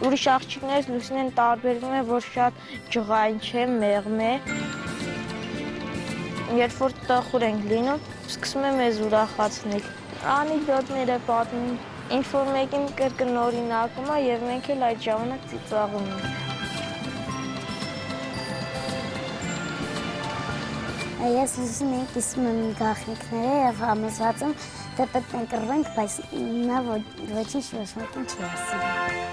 Ուրիշ աղջիկներից Լուսինեն տարբերվում է, որ շատ ջղային չէ, մեղմ է։ Երբ որ տխուր ենք լինում, սկսում է մեզ ուրախացնել։ Անեկդոտներ է պատմում, ինչ-որ մեկին կրկնօրինակում է և մենք էլ այդ ժամանակ ծիծաղում ենք։ Ես Լուսինեին կիսում եմ գաղտնիքները և համոզված եմ, թե պետք է կռվենք, բայց նա ոչինչ ոչ մեկին չի ասում։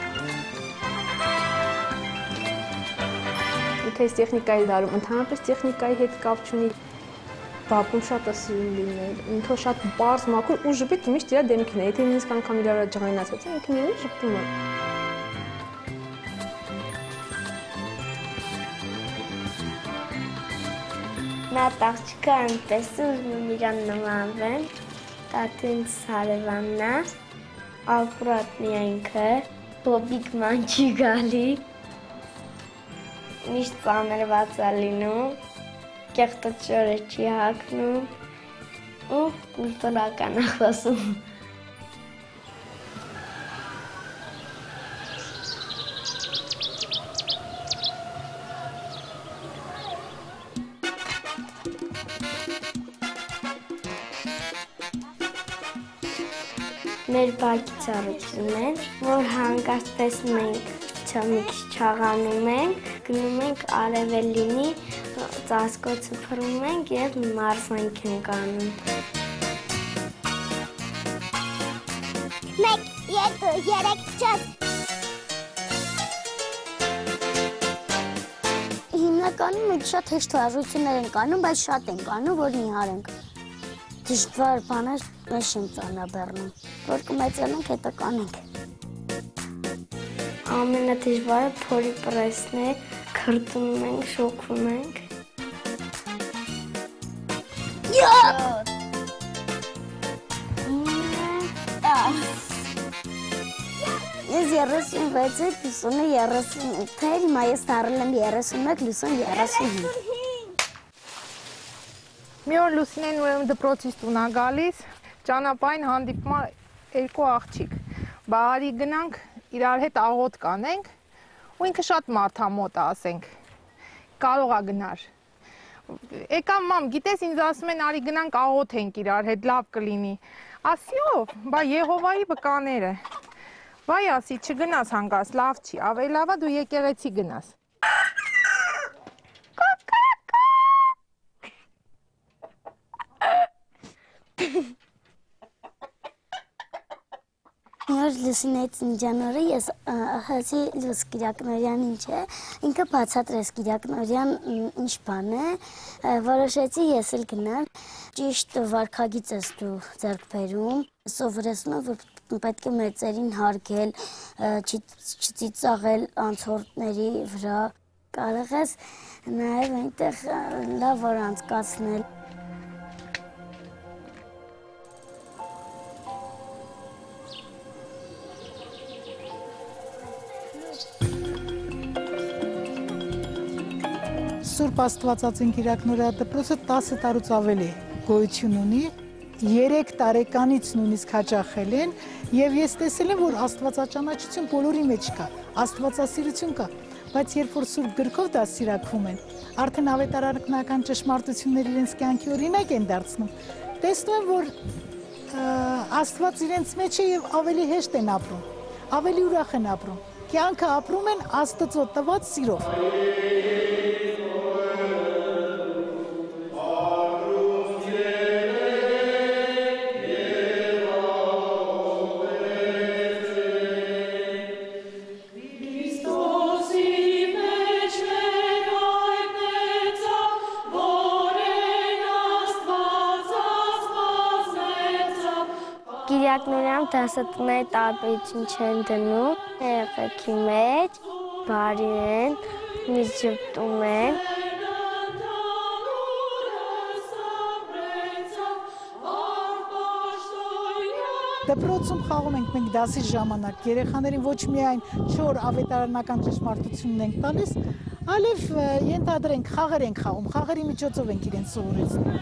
Եթե ես տեխնիկայի դարում, ընդհանրապես տեխնիկայի հետ կապ չունի, բակում շատ է սիրում լինել, ինքը շատ պարզ, մաքուր ու ժպիտ միշտ իր դեմքին է, եթե նույնիսկ անգամ իրար ջղայնացած են, ինքը միայն ժպտում է։ Նա տաղջիկը այնպես ուզում իրան նմանվեն, տատին Սարևանն է, ակուրատնի ինքը, բոբիկ ման չի գալի, միշտ ծանրված է լինում, կեղտոտ շորը չի հագնում ու կուլտուրական է խոսում։ Մեր բակի ծառայությունն են, որ հանգստես մենք մի քիչ չաղանում ենք, գնում ենք Արևելինի, ծածկոցը փռում ենք և մարզանք ենք անում։ 1, 2, 3, 4 Հիմնականում մենք շատ հեշտ վարժություններ ենք անում, բայց շատ ենք անում, որ նիհարենք։ Դժվար բաներ մեզ չեն ծանրաբեռնում, որ կմեծանանք, հետո կանենք։ Ամենադժվարը փորի պրեսն է, քրտում ենք, շոկվում ենք։ 7 Ես 36-ից Լուսոնը 38 էր, հիմա ես դառել եմ 31, Լուսոն 35։ Մի օր Լուսինեն ուրեմն դպրոցից տուն է գալիս, ճանապարհին հանդիպում է երկու աղջիկ։ Բարի գնանք իրար հետ աղոտ կանենք, ու ինքը շատ մարդամոտ է, ասենք, կարող է գնար։ Եկամ մամ, գիտես ինձ ասում են արի գնանք աղոթենք իրար հետ, լավ կլինի։ Ասի ով, բա Եհովայի վկաները։ Վայ ասի, չգնաս հանգած, լավ չի, ավելի լավ է դու եկեղեցի գնաս։ Նոր Լուսինեից նիջանորը ես ասացի Լուս Կիրակնորյան ինչ է, ինքը բացատրեց Կիրակնորյան ինչ բան է, որոշեցի ես էլ գնալ, ճիշտ վարքագիծ ես դու ձեռք բերում, սովորեցնում, որ պետք է մեծերին հարգել, չծիծաղել անցորդների վրա, կարող ես նաև այնտեղ լավ օր անցկացնել։ Սուրբ Աստվածածին Կիրակնորյա դպրոցը 10 տարուց ավելի գոյություն ունի, 3 տարեկանից նույնիսկ հաճախել են, եւ ես տեսել եմ, որ աստվածաճանաչություն բոլորի մեջ կա, աստվածասիրություն կա, բայց երբ որ Սուրբ գրքով դասիրակվում են, արդեն ավետարանական ճշմարտությունները իրենց կյանքի օրինակ են դարձնում, տեսնում եմ, որ Աստված իրենց մեջ է եւ ավելի հեշտ են ապրում, ավելի ուրախ են ապրում, կյանքը ապրում են Աստծո տված սիրով։ Կիրակնորյանում դասատուները տարբերություն չեն դնում, երեխեքի մեջ բարի են, միշտ ժպտում են։ Դպրոցում խաղում ենք մենք դասի ժամանակ, երեխաներին ոչ միայն չոր ավետարանական ճշմարտությունն ենք տալիս, այլև ենթադրենք խաղեր ենք խաղում, խաղերի միջոցով ենք իրենց սովորեցնում։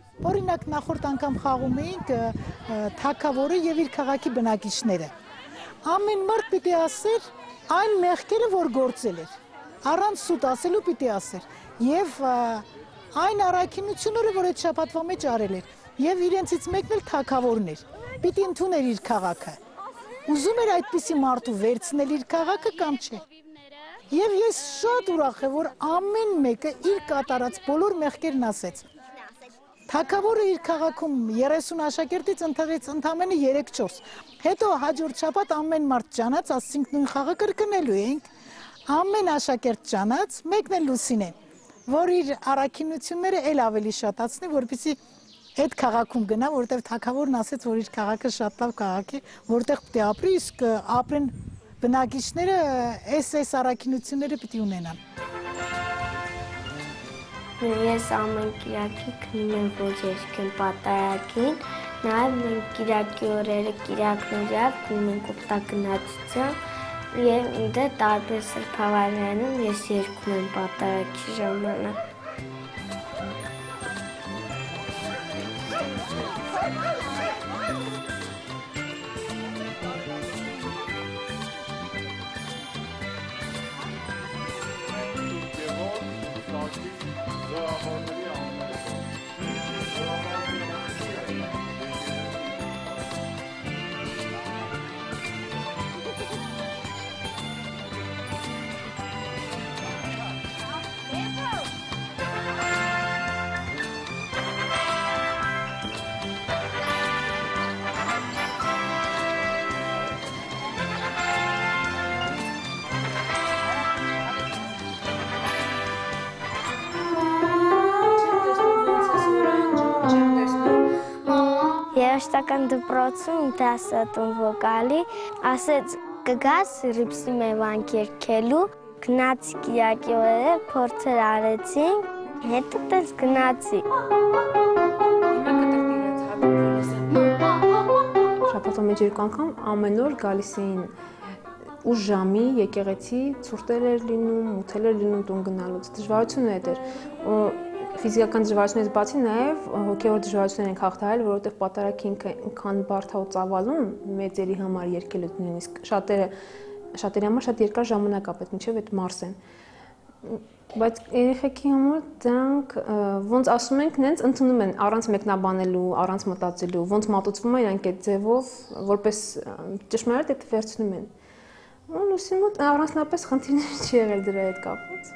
Օրինակ նախորդ անգամ խաղում էինք թագավորը եւ իր քաղաքի բնակիչները։ ամեն մարդ պիտի ասեր այն մեղքերը, որ գործել էր։ Առանց սուտ ասելու պիտի ասեր։ Եվ այն առաքինությունները, որ այդ շաբաթվա մեջ արել էր, եւ իրենցից մեկն էլ թագավորն էր։ Պիտի ընդուներ իր քաղաքը։ Ուզում էր այդպիսի մարդու վերցնել իր քաղաքը կամ չէ։ Եվ ես շատ ուրախ եմ, որ ամեն մեկը իր կատարած բոլոր մեղքերն ասեց։ Թագավորը իր քաղաքում 30 աշակերտից ընտրեց ընդամենը 3-4։ Հետո հաջորդ շաբաթ ամեն մարդ ջանաց, ասենք նույն խաղը կրկնելու ենք։ Ամեն աշակերտ ջանաց, մեկն էլ Լուսինեն, որ իր առաքինությունները էլ ավելի շատացնի, որպեսզի այդ քաղաքում գնա, որտեղ թագավորն ասեց, որ իր քաղաքը շատ լավ քաղաք է, որտեղ պետք է ապրի, իսկ ապրեն բնակիչները այս առաքինությունները պետք է ունենան։ Ես ամեն կիրակի քնում եմ ոչերքին պատարագին, նաև մենք կիրակի օրերը կիրակնորյա քնում ենք օգտագնացությամբ եւ դե տարբեր սրբավայրերում ես երգում եմ պատարագի ժամանակ։ Երաշտական դպրոցում դասատուն վոկալի ասեց կգաս ռիպսի մևանք երգելու, գնացի կիրակի օրերը փորձեր արեցինք, հետո տես գնացի։ Շաբաթվա մեջ 2 անգամ ամեն օր գալիս էին 8 ժամի եկեղեցի, ցուրտեր էր լինում, մութեր էր լինում տուն գնալուց, դժվարություն էր։ Ֆիզիկական դժվարություններից բացի նաև հոգևոր դժվարություններ ենք հաղթահարել, որովհետև պատարագին քան բարդ է ու ծավալուն մեծերի համար երգելուց նույնիսկ շատերի համար շատ երկար ժամանակ է պետք մինչև այդ մարսեն։ Բայց երեխեքի համար դրանք ոնց ասում ենք, նենց ընդունում են առանց մեկնաբանելու, առանց մտածելու, ոնց մատուցվում է իրանք այդ ձևով, որպես ճշմարիտ այդ վերցնում են։ Ու Լուսի մոտ առանձնապես խնդիրներ չի եղել դրա հետ կապված։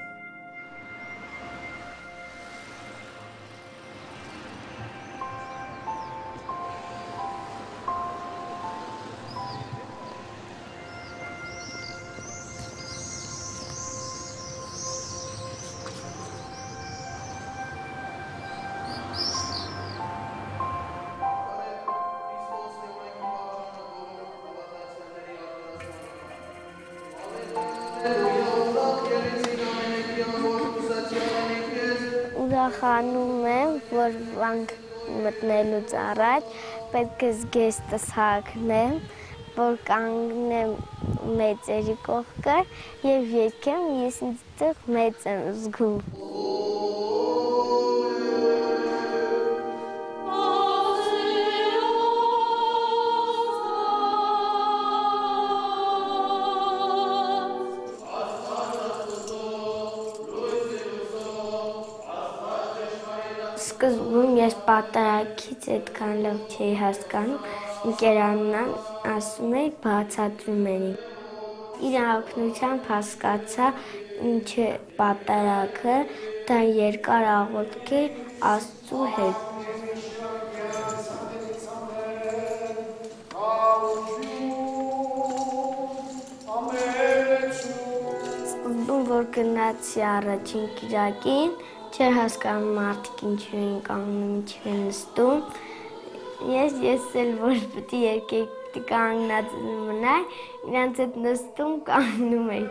Ուրախանում եմ, որ վանք մտնելուց առաջ պետք է զգեստս հագնեմ, որ կանգնեմ մեծերի կողքը եւ երգեմ, ես ինձ դեռ մեծ եմ զգում։ Սկզբում ես պատարագից այդքան լավ չէի հասկանում, ընկերանան ասում էի, բացատրում էի։ Իր օգնությամբ հասկացա ինչ է պատարագը, դա երկար աղոթք է Աստծու հետ։ Սկզբում որ գնացի առաջին կիրակին, չէր հասկանում մարդիկ ինչու են կանգնում, ինչու են նստում։ Ես էլ որ պետք է երկեք կանգնած մնայի, իրանց հետ նստում կանգնում էի։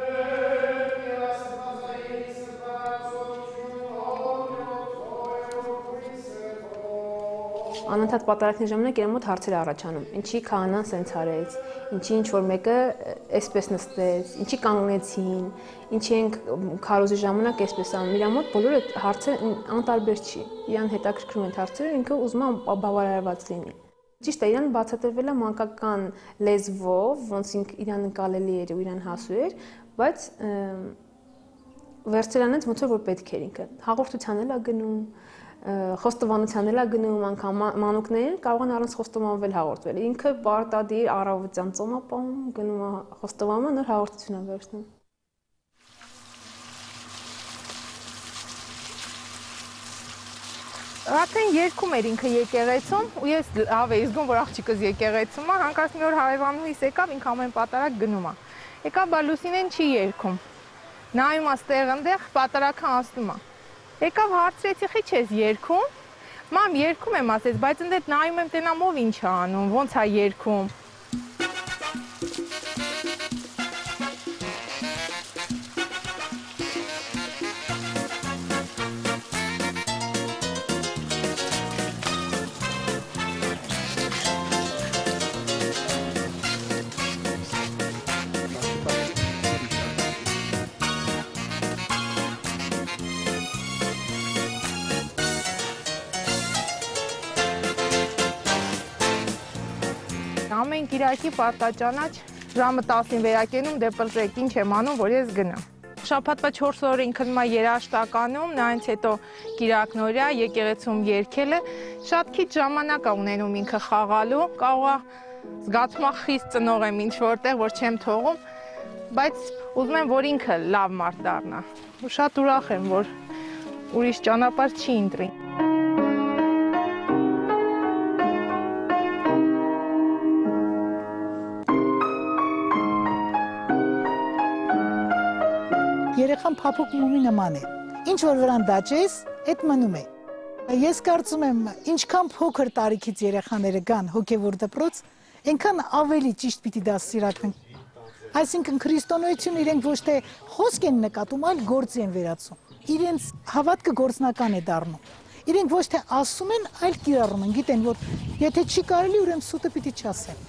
Անընդհատ պատարագների ժամանակ իրեն մոտ հարցեր առաջանում։ Ինչի քահանան սենց արեց, ինչի ինչ-որ մեկը այսպես նստեց, ինչի կանգնեցին, ինչի ենք քարոզի ժամանակ այսպես անում։ Իր մոտ բոլորը հարցեր անտարբեր չի։ Իրան հետաքրքրում են հարցերը, ինքը ուզում է բավարարված լինի։ Ճիշտ է, իրան բացատրվել է մանկական լեզվով, ոնց իրան նկարելի էր ու իրան հասու էր, բայց վերցրանից ոնց որ պետք էր ինքը։ Հաղորդության էլ է գնում, խոստովանության էլ է գնում, անգամ մանուկներին կարող են առանց խոստովանվել հաղորդվել։ Ինքը պարտադիր առավոտյան ծոմապահում գնում է խոստովանում, նոր հաղորդություն է վերցնում։ Արդեն երգում էր ինքը եկեղեցում ու ես լավ էի զգում, որ աղջիկս եկեղեցում է, հանկարծ մի օր հարևանուհիս եկավ, ինքը ամեն պատարակ գնում է։ Եկավ բա Լուսինեն չի երգում։ Նայում է ստեղ ընդեղ պատարակը անցնում է։ Եկավ հարցրեցի՝ «Խի չես երգում»։ Մամ, երգում եմ ասեց, բայց ընդ նայում եմ տենամ ով ինչ է անում, ոնց է երգում։ Ամեն կիրակի պարտաճանաչ ժամը 10-ին վերակենում դեպրտեք ինչ եմ անում, որ ես գնամ։ Շաբաթվա 4 օրը ինքը նման երաշտականում, նրանց հետո կիրակնօրյա եկեղեցում երգելը, շատ քիչ ժամանակ է ունենում ինքը խաղալու, կարող է զգացում է խիստ ծնող եմ ինչ որտեղ, որ չեմ թողում, բայց ուզում եմ, որ ինքը լավ մարդ դառնա։ Ու շատ ուրախ եմ, որ ուրիշ ճանապարհ չի ընտրի։ Երեխան փափուկ մումի նման է։ Ինչ որ վրան դաջես, այդ մնում է։ Ես կարծում եմ, ինչքան փոքր տարիքից երեխաները գան հոգևոր դպրոց, այնքան ավելի ճիշտ պիտի դաստիարակվեն։ Այսինքն քրիստոնեությունը իրենք ոչ թե խոսք են նկատում, այլ գործ են վերածում։ Իրենց հավատքը գործնական է դառնում։ Իրենք ոչ թե ասում են, այլ կիրառում են, գիտեն, որ եթե չի կարելի, ուրեմն սուտը պիտի չասեն։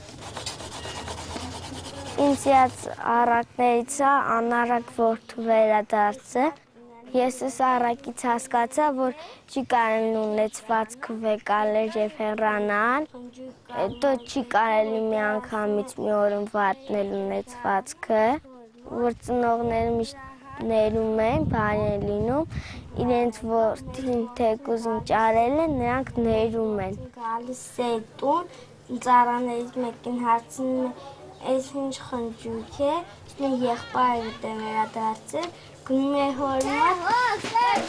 Ինձ առակներից է անառակ որդու վերադարձը։ Ես այս առակից հասկացա, որ չի կարելի ունեցվածքը վեկալել եւ հեռանալ, հետո չի կարելի միանգամից մի օրում վատնել ունեցվածքը, որ ծնողները միշտ ներում են, բան են լինում, իրենց որդին թեկուզ ճարել են, նրանք ներում են։ Գալիս է տուն, ծառաներից մեկին հարցնում է, այս ինչ խնջույք է, իմ եղբայրը դե վերադարձել, գնում է հոր մոտ։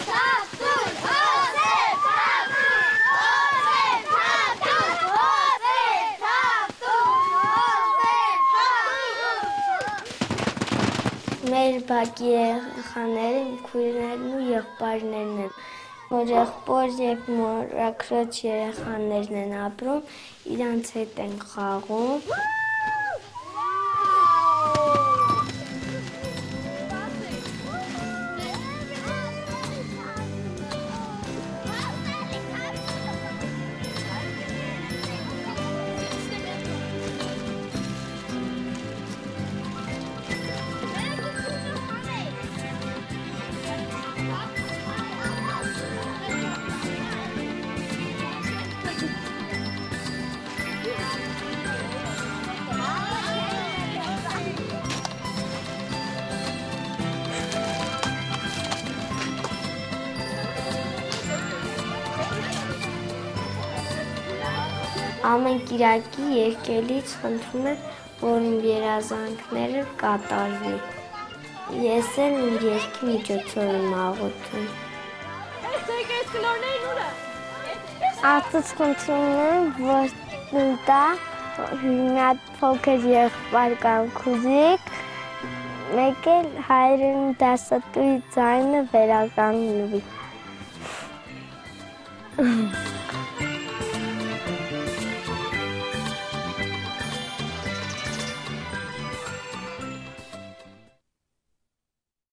Մեր բակի երեխաները քույրերն ու եղբայրներն են, որ եղբոր եւ մորաքրոջ երեխաներն են ապրում, իրանց հետ են խաղում։ Ամեն կիրակի եկելից խնդրում եմ, որ իմ երազանքները կատարվի։ Ես էլ իմ երգի միջոցով եմ աղոթում։ Աստծուց խնդրում եմ, որ տա մի հատ փոքր եղբայր կամ քուզիկ, մեկ էլ հայրենի դասատուի ձայնը վերականգնվի։